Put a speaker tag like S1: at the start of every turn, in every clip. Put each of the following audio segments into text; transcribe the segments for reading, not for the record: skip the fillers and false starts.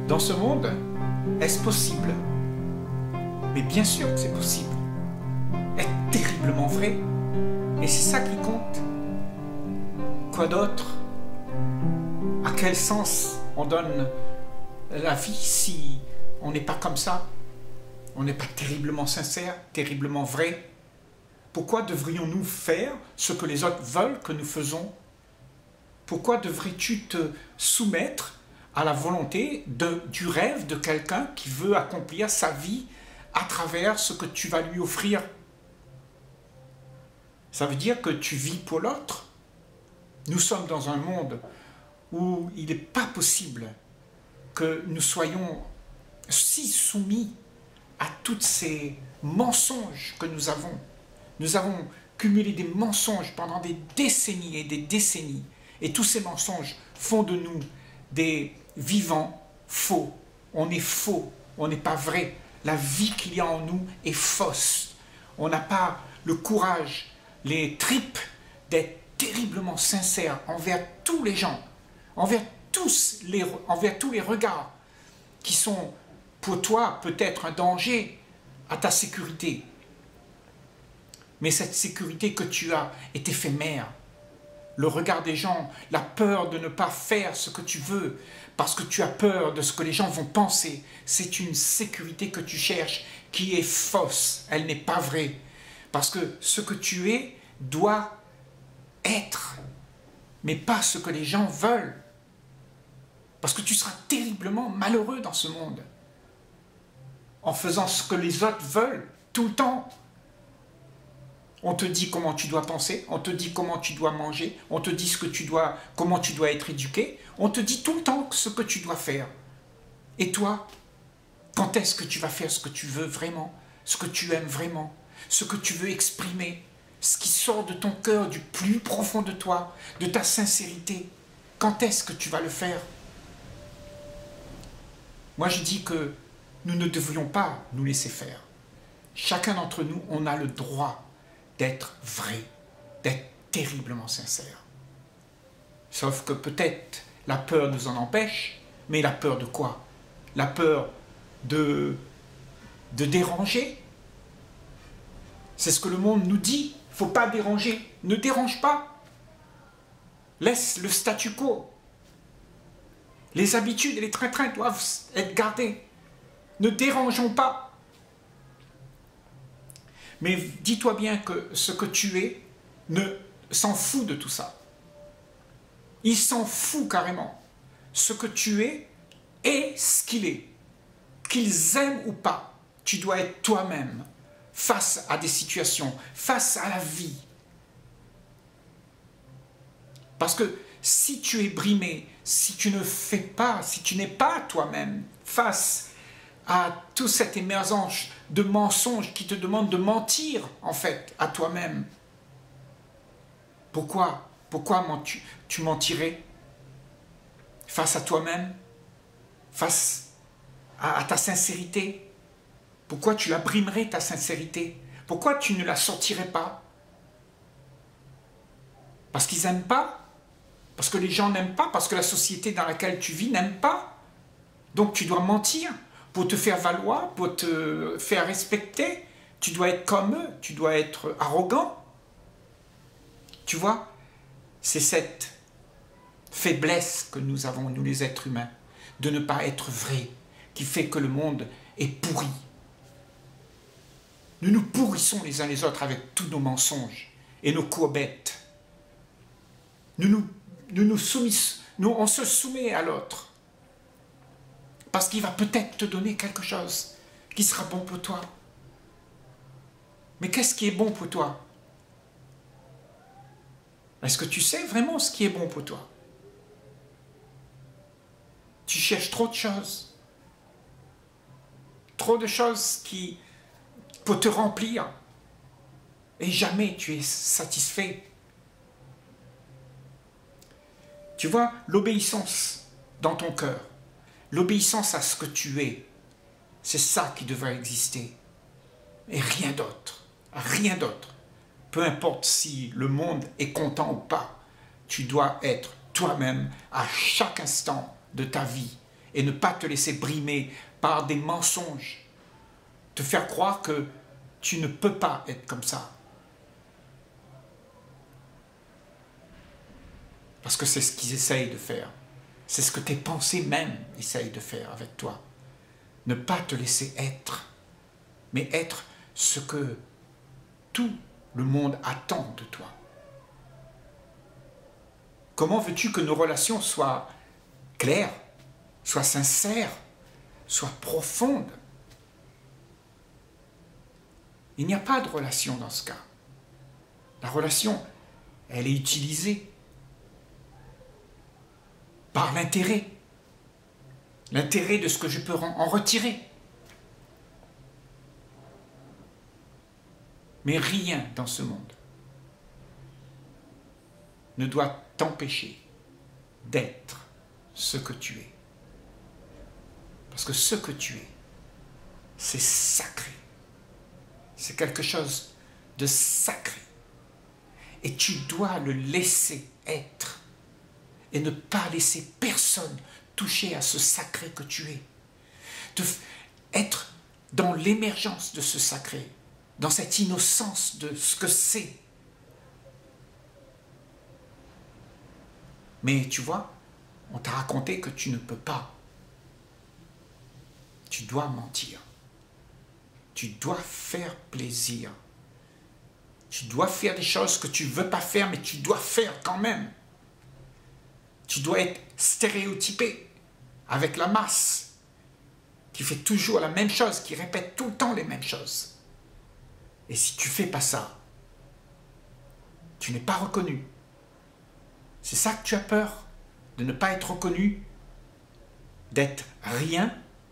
S1: Dans ce monde, est-ce possible? Mais bien sûr que c'est possible. Est terriblement vrai. Et c'est ça qui compte. Quoi d'autre? À quel sens on donne la vie si on n'est pas comme ça? On n'est pas terriblement sincère, terriblement vrai? Pourquoi devrions-nous faire ce que les autres veulent que nous faisons? Pourquoi devrais-tu te soumettre à la volonté du rêve de quelqu'un qui veut accomplir sa vie à travers ce que tu vas lui offrir? Ça veut dire que tu vis pour l'autre. Nous sommes dans un monde où il n'est pas possible que nous soyons si soumis à tous ces mensonges que nous avons. Nous avons cumulé des mensonges pendant des décennies et des décennies. Et tous ces mensonges font de nous des vivants faux. On est faux, on n'est pas vrai. La vie qu'il y a en nous est fausse. On n'a pas le courage, les tripes d'être terriblement sincère envers tous les gens, envers tous les regards qui sont pour toi peut-être un danger à ta sécurité. Mais cette sécurité que tu as est éphémère. Le regard des gens, la peur de ne pas faire ce que tu veux, parce que tu as peur de ce que les gens vont penser, c'est une sécurité que tu cherches qui est fausse, elle n'est pas vraie. Parce que ce que tu es doit être, mais pas ce que les gens veulent. Parce que tu seras terriblement malheureux dans ce monde, en faisant ce que les autres veulent, tout le temps. On te dit comment tu dois penser, on te dit comment tu dois manger, on te dit comment tu dois être éduqué, on te dit tout le temps ce que tu dois faire. Et toi, quand est-ce que tu vas faire ce que tu veux vraiment, ce que tu aimes vraiment, ce que tu veux exprimer, ce qui sort de ton cœur, du plus profond de toi, de ta sincérité? Quand est-ce que tu vas le faire? Moi, je dis que nous ne devrions pas nous laisser faire. Chacun d'entre nous, on a le droit d'être vrai, d'être terriblement sincère. Sauf que peut-être la peur nous en empêche, mais la peur de quoi? La peur de déranger. C'est ce que le monde nous dit, il ne faut pas déranger. Ne dérange pas. Laisse le statu quo. Les habitudes et les trains-trains doivent être gardés. Ne dérangeons pas. Mais dis-toi bien que ce que tu es s'en fout de tout ça. Il s'en fout carrément. Ce que tu es est ce qu'il est. Qu'ils aiment ou pas, tu dois être toi-même face à des situations, face à la vie. Parce que si tu es brimé, si tu ne fais pas, si tu n'es pas toi-même face à toute cette émergence de mensonges qui te demandent de mentir, en fait, à toi-même. Pourquoi tu mentirais face à toi-même, face à ta sincérité? Pourquoi tu la brimerais, ta sincérité? Pourquoi tu ne la sortirais pas? Parce qu'ils n'aiment pas? Parce que les gens n'aiment pas? Parce que la société dans laquelle tu vis n'aime pas? Donc tu dois mentir pour te faire valoir, pour te faire respecter. Tu dois être comme eux, tu dois être arrogant. Tu vois, c'est cette faiblesse que nous avons, nous les êtres humains, de ne pas être vrais, qui fait que le monde est pourri. Nous nous pourrissons les uns les autres avec tous nos mensonges et nos courbettes. On se soumet à l'autre. Parce qu'il va peut-être te donner quelque chose qui sera bon pour toi. Mais qu'est-ce qui est bon pour toi? Est-ce que tu sais vraiment ce qui est bon pour toi? Tu cherches trop de choses. Trop de choses pour te remplir. Et jamais tu es satisfait. Tu vois, l'obéissance dans ton cœur, l'obéissance à ce que tu es, c'est ça qui devrait exister. Et rien d'autre. Rien d'autre. Peu importe si le monde est content ou pas, tu dois être toi-même à chaque instant de ta vie. et ne pas te laisser brimer par des mensonges, te faire croire que tu ne peux pas être comme ça. Parce que c'est ce qu'ils essayent de faire. C'est ce que tes pensées même essayent de faire avec toi. Ne pas te laisser être, mais être ce que tout le monde attend de toi. Comment veux-tu que nos relations soient claires, soient sincères, soient profondes? Il n'y a pas de relation dans ce cas. La relation, elle est utilisée par l'intérêt. L'intérêt de ce que je peux en retirer. Mais rien dans ce monde ne doit t'empêcher d'être ce que tu es. Parce que ce que tu es, c'est sacré. C'est quelque chose de sacré. Et tu dois le laisser être. Et ne pas laisser personne toucher à ce sacré que tu es. Être dans l'émergence de ce sacré, dans cette innocence de ce que c'est. Mais tu vois, on t'a raconté que tu ne peux pas. Tu dois mentir. Tu dois faire plaisir. Tu dois faire des choses que tu ne veux pas faire, mais tu dois faire quand même. Tu dois être stéréotypé avec la masse qui fait toujours la même chose, qui répète tout le temps les mêmes choses. Et si tu ne fais pas ça, tu n'es pas reconnu. C'est ça que tu as peur, de ne pas être reconnu, d'être rien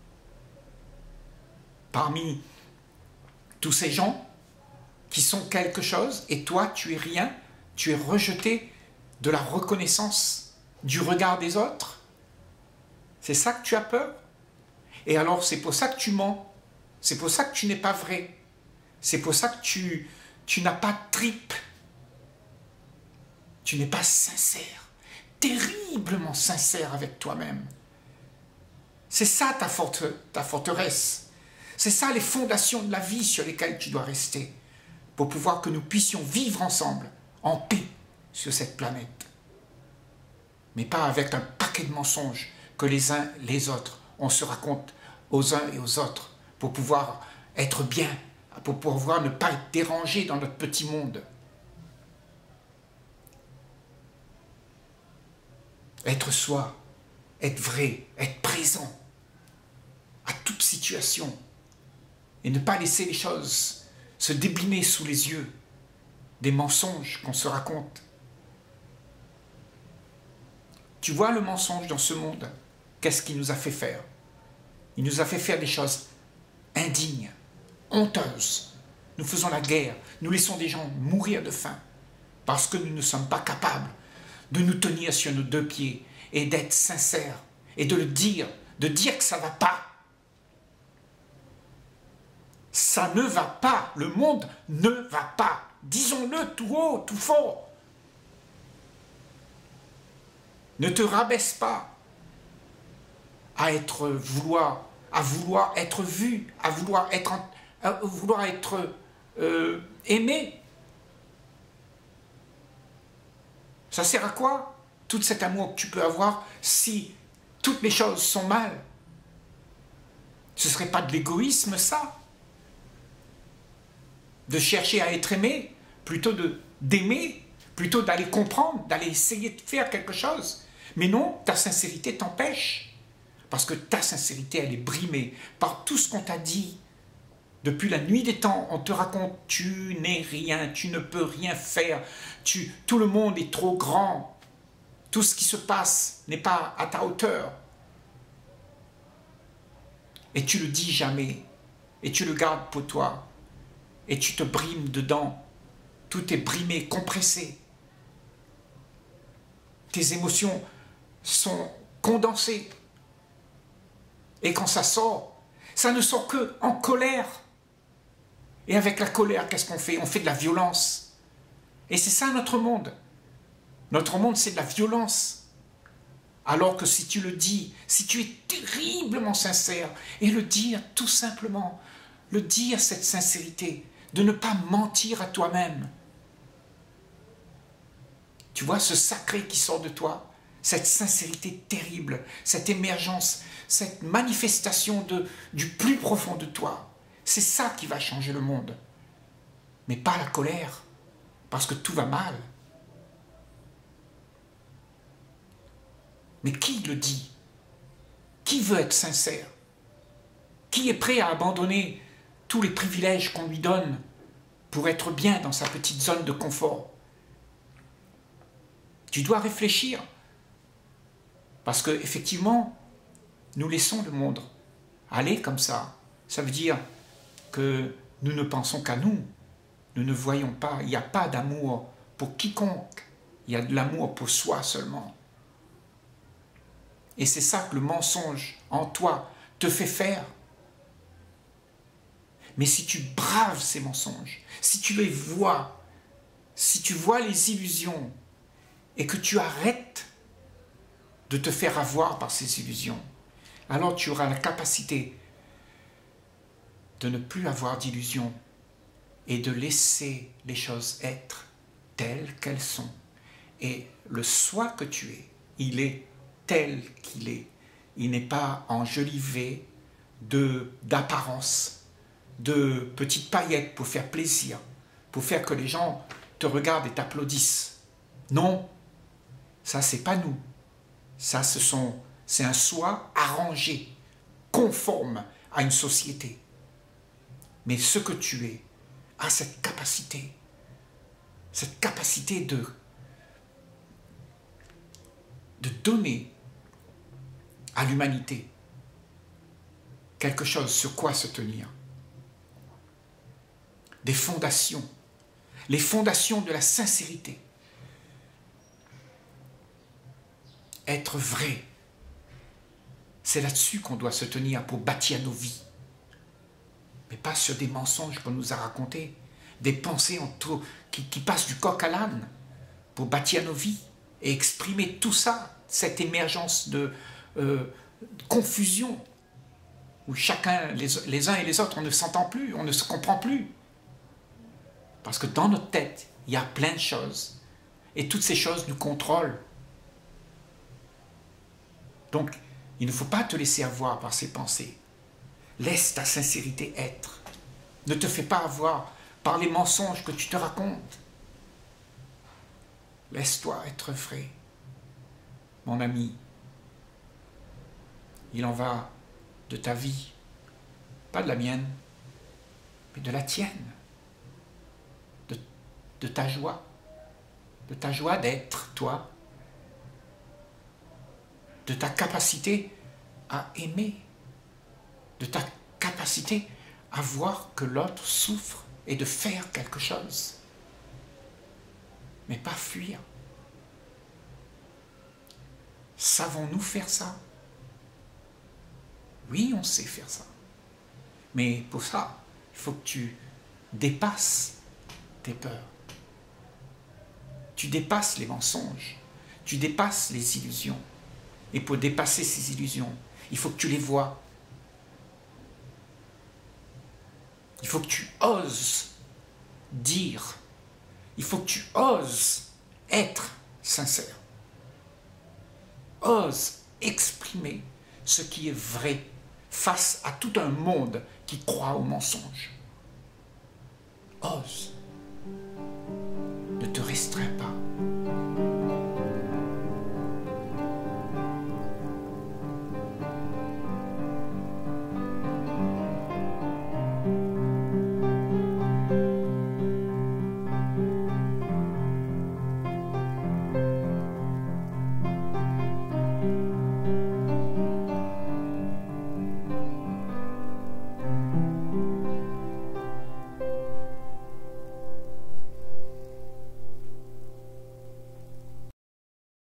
S1: parmi tous ces gens qui sont quelque chose, et toi, tu es rien, tu es rejeté de la reconnaissance, du regard des autres. C'est ça que tu as peur. Et alors, c'est pour ça que tu mens. C'est pour ça que tu n'es pas vrai. C'est pour ça que tu n'as pas de tripes. Tu n'es pas sincère, terriblement sincère avec toi-même. C'est ça ta forteresse. C'est ça les fondations de la vie sur lesquelles tu dois rester, pour pouvoir que nous puissions vivre ensemble, en paix, sur cette planète. Mais pas avec un paquet de mensonges que les uns les autres, on se raconte aux uns et aux autres, pour pouvoir être bien, pour pouvoir ne pas être dérangé dans notre petit monde. Être soi, être vrai, être présent à toute situation et ne pas laisser les choses se déblimer sous les yeux des mensonges qu'on se raconte. Tu vois le mensonge dans ce monde, qu'est-ce qu'il nous a fait faire? Il nous a fait faire des choses indignes, honteuses. Nous faisons la guerre, nous laissons des gens mourir de faim parce que nous ne sommes pas capables de nous tenir sur nos deux pieds et d'être sincères et de le dire, de dire que ça ne va pas. Ça ne va pas, le monde ne va pas. Disons-le tout haut, tout fort. Ne te rabaisse pas à vouloir être vu, à vouloir être aimé. Ça sert à quoi, tout cet amour que tu peux avoir, si toutes les choses sont mal? Ce ne serait pas de l'égoïsme, ça? De chercher à être aimé, plutôt d'aimer, plutôt d'aller comprendre, d'aller essayer de faire quelque chose. Mais non, ta sincérité t'empêche. Parce que ta sincérité, elle est brimée par tout ce qu'on t'a dit. Depuis la nuit des temps, on te raconte, tu n'es rien, tu ne peux rien faire, tout le monde est trop grand, tout ce qui se passe n'est pas à ta hauteur. Et tu le dis jamais, et tu le gardes pour toi, et tu te brimes dedans, tout est brimé, compressé. Tes émotions sont condensées, et quand ça sort, ça ne sort que en colère. Et avec la colère, qu'est-ce qu'on fait? On fait de la violence. Et c'est ça notre monde. Notre monde, c'est de la violence. Alors que si tu le dis, si tu es terriblement sincère, et le dire tout simplement, le dire cette sincérité, de ne pas mentir à toi-même. Tu vois ce sacré qui sort de toi, cette sincérité terrible, cette émergence, cette manifestation du plus profond de toi. C'est ça qui va changer le monde. Mais pas la colère, parce que tout va mal. Mais qui le dit? Qui veut être sincère? Qui est prêt à abandonner tous les privilèges qu'on lui donne pour être bien dans sa petite zone de confort? Tu dois réfléchir. Parce que effectivement, nous laissons le monde aller comme ça. Ça veut dire que nous ne pensons qu'à nous. Nous ne voyons pas, il n'y a pas d'amour pour quiconque. Il y a de l'amour pour soi seulement. Et c'est ça que le mensonge en toi te fait faire. Mais si tu braves ces mensonges, si tu les vois, si tu vois les illusions et que tu arrêtes de te faire avoir par ces illusions, alors tu auras la capacité de ne plus avoir d'illusions et de laisser les choses être telles qu'elles sont. Et le soi que tu es, il est tel qu'il est. Il n'est pas enjolivé d'apparence, de petites paillettes pour faire plaisir, pour faire que les gens te regardent et t'applaudissent. Non, ça c'est pas nous. Ça c'est un soi arrangé, conforme à une société. Mais ce que tu es a cette capacité de donner à l'humanité quelque chose sur quoi se tenir. Des fondations, les fondations de la sincérité. Être vrai, c'est là-dessus qu'on doit se tenir pour bâtir nos vies. Mais pas sur des mensonges qu'on nous a racontés, des pensées qui passent du coq à l'âne pour bâtir nos vies et exprimer tout ça, cette émergence de confusion où chacun, les uns et les autres, on ne s'entend plus, on ne se comprend plus. Parce que dans notre tête, il y a plein de choses et toutes ces choses nous contrôlent. Donc, il ne faut pas te laisser avoir par ces pensées. Laisse ta sincérité être. Ne te fais pas avoir par les mensonges que tu te racontes. Laisse-toi être vrai. Mon ami, il en va de ta vie, pas de la mienne, mais de la tienne, de ta joie d'être toi, de ta capacité à aimer, de ta capacité à voir que l'autre souffre et de faire quelque chose, mais pas fuir. Savons-nous faire ça? Oui, on sait faire ça. Mais pour ça, il faut que tu dépasses tes peurs. Tu dépasses les mensonges. Tu dépasses les illusions. Et pour dépasser ces illusions, il faut que tu les vois. Il faut que tu oses dire. Il faut que tu oses être sincère. Ose exprimer ce qui est vrai face à tout un monde qui croit au mensonge. Ose. Ne te restreins pas.